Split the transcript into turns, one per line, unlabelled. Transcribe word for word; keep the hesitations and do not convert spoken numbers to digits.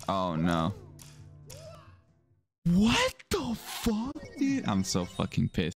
Oh no. What the fuck, dude? I'm so fucking pissed.